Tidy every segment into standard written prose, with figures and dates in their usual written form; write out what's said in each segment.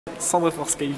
Cendre for scale.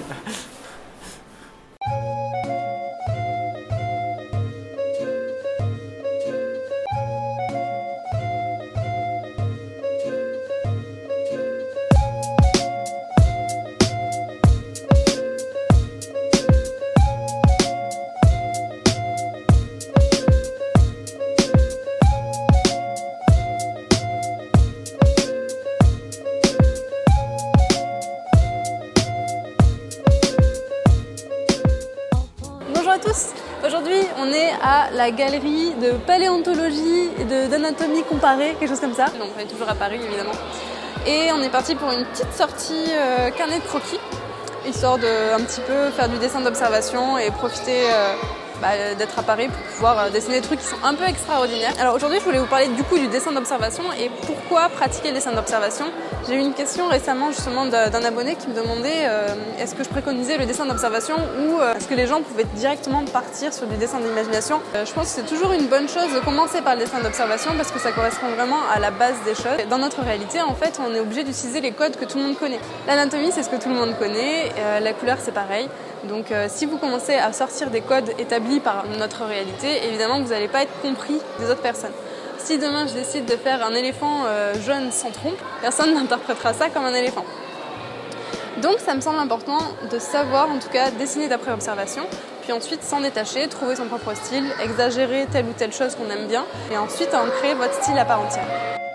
Bonjour à tous, aujourd'hui on est à la galerie de paléontologie et d'anatomie comparée, quelque chose comme ça. Donc on est toujours à Paris évidemment. Et on est parti pour une petite sortie carnet de croquis, histoire de un petit peu faire du dessin d'observation et profiter d'être à Paris pour pouvoir dessiner des trucs qui sont un peu extraordinaires. Alors aujourd'hui je voulais vous parler du coup du dessin d'observation et pourquoi pratiquer le dessin d'observation. J'ai eu une question récemment justement d'un abonné qui me demandait est-ce que je préconisais le dessin d'observation ou est-ce que les gens pouvaient directement partir sur du dessin d'imagination. Je pense que c'est toujours une bonne chose de commencer par le dessin d'observation parce que ça correspond vraiment à la base des choses. Dans notre réalité en fait on est obligé d'utiliser les codes que tout le monde connaît. L'anatomie c'est ce que tout le monde connaît, la couleur c'est pareil. Donc si vous commencez à sortir des codes établis par notre réalité, évidemment vous n'allez pas être compris des autres personnes. Si demain je décide de faire un éléphant jaune sans trompe, personne n'interprétera ça comme un éléphant. Donc ça me semble important de savoir en tout cas dessiner d'après observation, puis ensuite s'en détacher, trouver son propre style, exagérer telle ou telle chose qu'on aime bien, et ensuite en créer votre style à part entière.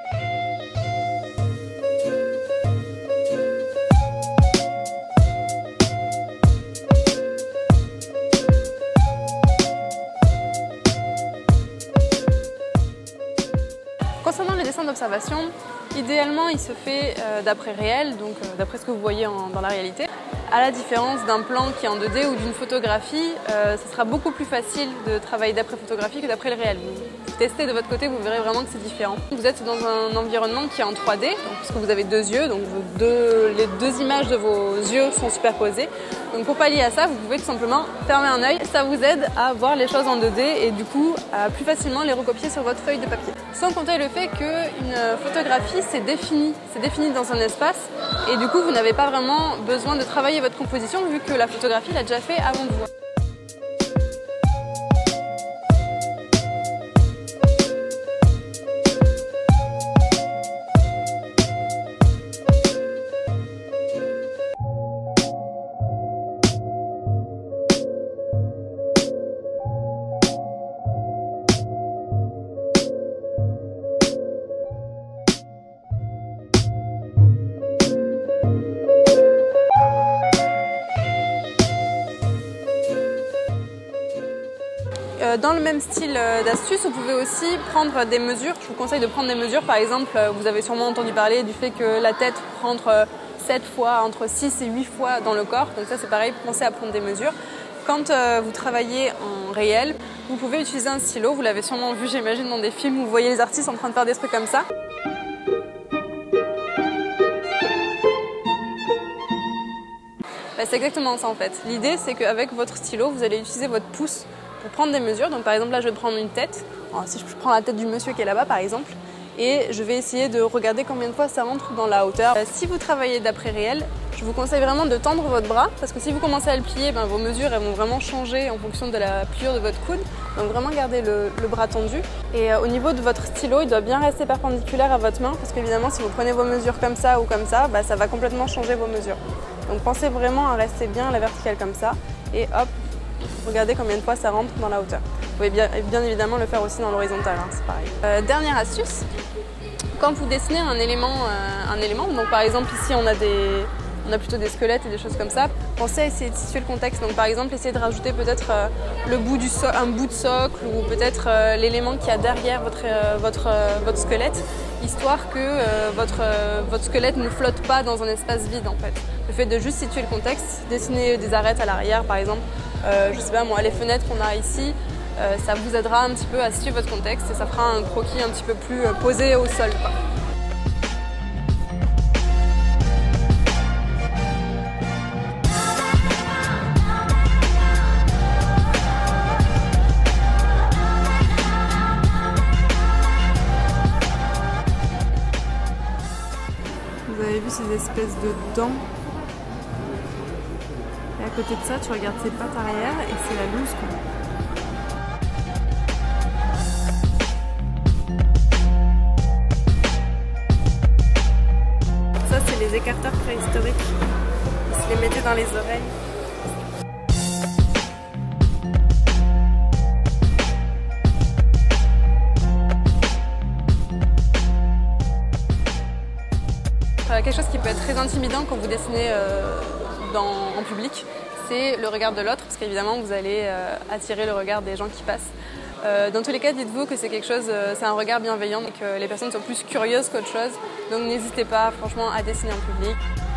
Concernant les dessins d'observation, idéalement il se fait d'après réel, donc d'après ce que vous voyez dans la réalité. À la différence d'un plan qui est en 2D ou d'une photographie, ce sera beaucoup plus facile de travailler d'après photographie que d'après le réel. Vous testez de votre côté, vous verrez vraiment que c'est différent. Vous êtes dans un environnement qui est en 3D, donc, parce que vous avez deux yeux, donc les deux images de vos yeux sont superposées. Donc pour pallier à ça, vous pouvez tout simplement fermer un œil. Ça vous aide à voir les choses en 2D et du coup à plus facilement les recopier sur votre feuille de papier. Sans compter le fait qu'une photographie c'est défini dans un espace et du coup vous n'avez pas vraiment besoin de travailler votre composition vu que la photographie l'a déjà fait avant de vous. Dans le même style d'astuce, vous pouvez aussi prendre des mesures. Je vous conseille de prendre des mesures. Par exemple, vous avez sûrement entendu parler du fait que la tête prend entre 6 et 8 fois dans le corps. Donc ça c'est pareil, pensez à prendre des mesures. Quand vous travaillez en réel, vous pouvez utiliser un stylo. Vous l'avez sûrement vu, j'imagine, dans des films où vous voyez les artistes en train de faire des trucs comme ça. C'est exactement ça en fait. L'idée c'est qu'avec votre stylo, vous allez utiliser votre pouce pour prendre des mesures. Donc par exemple là je vais prendre une tête, alors, si je prends la tête du monsieur qui est là-bas par exemple, et je vais essayer de regarder combien de fois ça rentre dans la hauteur. Si vous travaillez d'après réel, je vous conseille vraiment de tendre votre bras, parce que si vous commencez à le plier, vos mesures elles vont vraiment changer en fonction de la pliure de votre coude. Donc vraiment gardez le bras tendu. Et au niveau de votre stylo, il doit bien rester perpendiculaire à votre main, parce qu'évidemment si vous prenez vos mesures comme ça ou comme ça, ça va complètement changer vos mesures. Donc pensez vraiment à rester bien à la verticale comme ça, et hop, regardez combien de fois ça rentre dans la hauteur. Vous pouvez bien évidemment le faire aussi dans l'horizontale, c'est pareil. Dernière astuce, quand vous dessinez un élément, donc par exemple ici on a plutôt des squelettes et des choses comme ça, pensez à essayer de situer le contexte. Donc par exemple essayez de rajouter peut-être un bout de socle ou peut-être l'élément qu'il y a derrière votre squelette, histoire que votre squelette ne flotte pas dans un espace vide en fait. Le fait de juste situer le contexte, dessiner des arêtes à l'arrière par exemple, je sais pas moi, les fenêtres qu'on a ici, ça vous aidera un petit peu à situer votre contexte et ça fera un croquis un petit peu plus posé au sol, quoi. Vous avez vu ces espèces de dents à côté de ça, tu regardes ses pattes arrière et c'est la loose quoi. Ça, c'est les écarteurs préhistoriques. Ils se les mettaient dans les oreilles. Quelque chose qui peut être très intimidant quand vous dessinez en public, c'est le regard de l'autre, parce qu'évidemment vous allez attirer le regard des gens qui passent. Dans tous les cas, dites-vous que c'est quelque chose, c'est un regard bienveillant et que les personnes sont plus curieuses qu'autre chose. Donc n'hésitez pas franchement à dessiner en public.